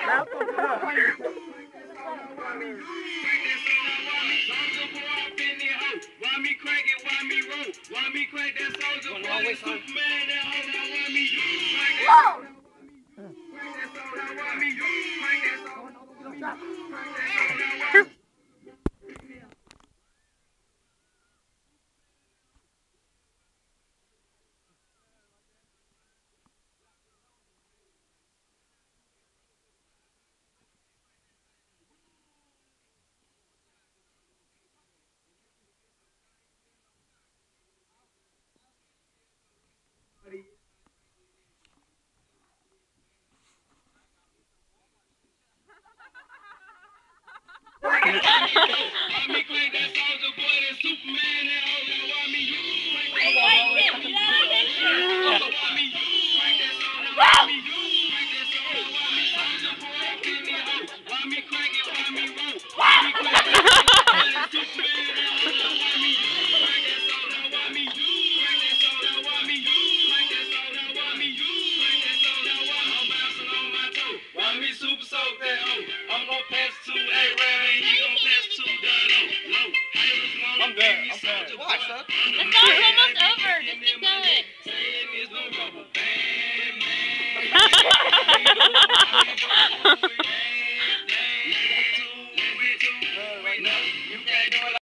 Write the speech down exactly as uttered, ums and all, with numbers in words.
Why me crank it? Why me roll? Why me crank that soldier boy? That Superman, that hoe, now why me crank that soldier? Crank that soldier, now why me crank that soldier? Crank that soldier, now why me?